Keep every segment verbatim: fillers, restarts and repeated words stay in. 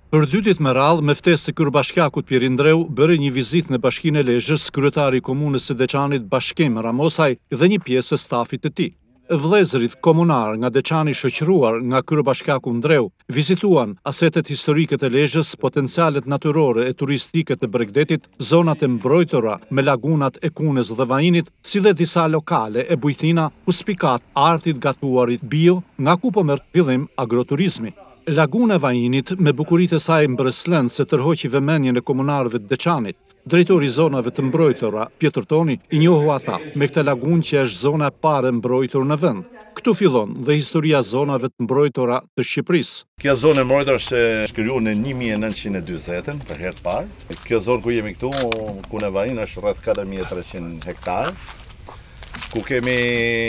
Për dy ditë me radhë, me ftesë të Kryebashkiakut Pierindreu bëri një vizitë në Bashkinë e Lezhës, kryetari i komunës së Deçanit Bashkim Ramosaj dhe një pjesë e stafit të tij. Vëllezërit komunar nga Deçani shoqëruar nga Kryebashkiaku Ndreu vizituan asetet historike të Lezhës, potencialet natyrore e turistike të Bregdetit, zonat e mbrojtura me lagunat e Kunës dhe Vajinit, si dhe disa lokale e bujtina ku spikat artit gatuarit bio, nga ku po merr fillim agroturizmi. Laguna e Vajinit, me bukuritë e saj mbërëslënse, tërhoqi vëmendjen e komunarëve të Deçanit. Drejtori i zonave të mbrojtura, Pjetër Toni, i njohu ata me këtë lagunë që është zona e parë e mbrojtur në vend. Këtu fillon dhe historia zonave të mbrojtura të Shqipërisë. Kjo zonë e mbrojtur është krijuar në një mijë e nëntëqind e dyzet për herë të parë. Kjo zonë ku jemi këtu, ku në Vajin, është rreth katër mijë e treqind hektarë, ku kemi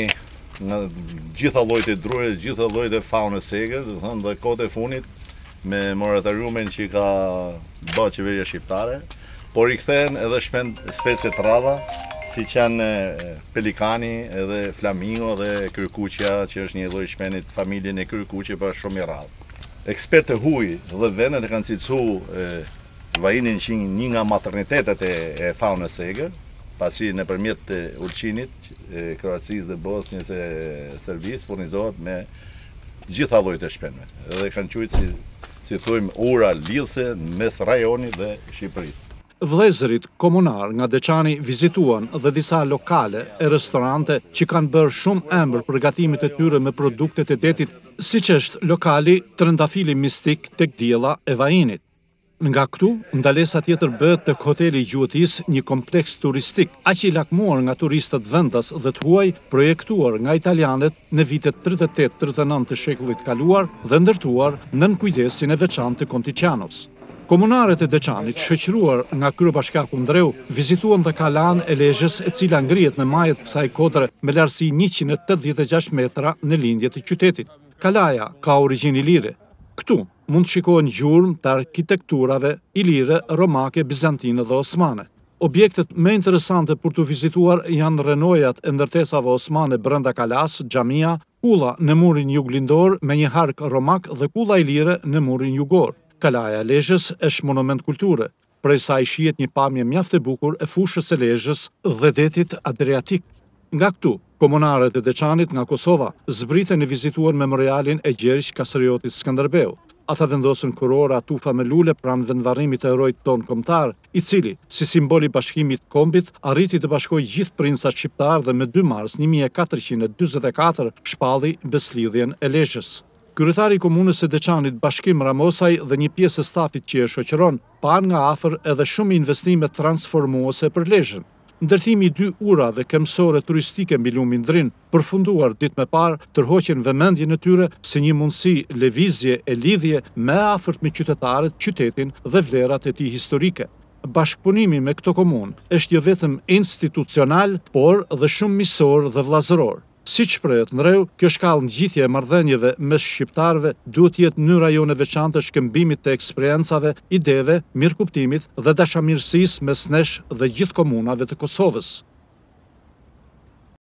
në gjitha llojet e drurit, gjitha llojet e faunës sege, do të thonë, dhe kohët e funit me moratoriumin që ka bërë qeveria shqiptare, por i kthehen edhe specie të rralla, siç janë pelikani, edhe flamingo dhe kryekuqja, që është një lloj shpenit familjen e kryekuqe, por është shumë i rrallë. Ekspertë huj dhe vendet e kanë cilësuar Vajinin që një nga maternitetet e, e faunës sege, pasi nëpërmjet ulçinit, Kroacisë dhe Bosnjës e Serbisë furnizohet me gjitha llojet e shpenëve. Dhe kanë quajtur si, si thujmë, ura lidhëse mes rajonit dhe Shqipërisë. Vëllezërit komunar nga Deçani vizituan dhe disa lokale e restorante që kanë bërë shumë embër përgatimit e tyre me produktet e detit, siç është lokali Trëndafili Mistik tek diella e Vajinit. Nga këtu, ndalesa tjetër bëhet tek hoteli i Gjuhëtisë, një kompleks turistik, aq i lakmuar nga turistët vendas dhe të huaj, projektuar nga italianët në vitet tridhjet e tetë tridhjet e nëntë të shekullit kaluar dhe ndërtuar nën kujdesin e veçantë të Kontiçanos. Komunarët e Deçanit, shoqëruar nga Kryebashkiaku Ndreu, vizituan dhe kalan e Lezhës, e cila ngrihet në majët kësaj kodre me lartësi njëqind e tetëdhjetë e gjashtë metra në lindje të qytetit. Kalaja ka origjinë ilire. Këtu mund të shikohen gjurmë të arkitekturave ilire, romake, bizantine dhe osmane. Objektet më interesante për të vizituar janë rrenojat e ndërtesave osmane brenda kalas, xhamia, kulla në murin juglindor me një hark romak dhe kulla ilire në murin jugor. Kalaja e Lezhës është monument kulture, prej saj shihet një pamje mjaft e bukur e fushës së Lezhës dhe detit Adriatik. Nga këtu, komunarët e Deçanit nga Kosova zbriten në vizituar memorialin e Gjergj Kastriotit Skënderbeu. Ata vendosën kurora tufa me lule pranë vendvarrimit të herojt ton kombëtar, i cili, si simbol i bashkimit kombit, arriti të bashkojë gjithë princat shqiptar dhe me dy mars një mijë e katërqind e dyzet e katër shpalli beslidhjen e Lezhës. Kryetari i komunës së Deçanit Bashkim Ramosaj dhe një pjesë e stafit që e shoqëron pan nga afër edhe shumë investime transformuese për Lezhën. Ndërtimi i dy urave kemësore turistike mbi lumin Drin, përfunduar ditë me parë, tërhoqen vëmendjen e tyre si një mundësi lëvizje e lidhje më afërt me qytetarët, qytetin dhe vlerat e tij historike. Bashkëpunimi me këto komunë është jo vetëm institucional, por dhe shumë miqësor dhe vëllazëror. Siç shprehet Ndreu, kjo shkallë ngjithje e marrëdhënieve mes shqiptarëve duhet të jetë mënyra jone veçantë e shkëmbimit të eksperiencave, ideve, mirëkuptimit dhe dashamirësisë mes nesh dhe gjithë komunave të Kosovës.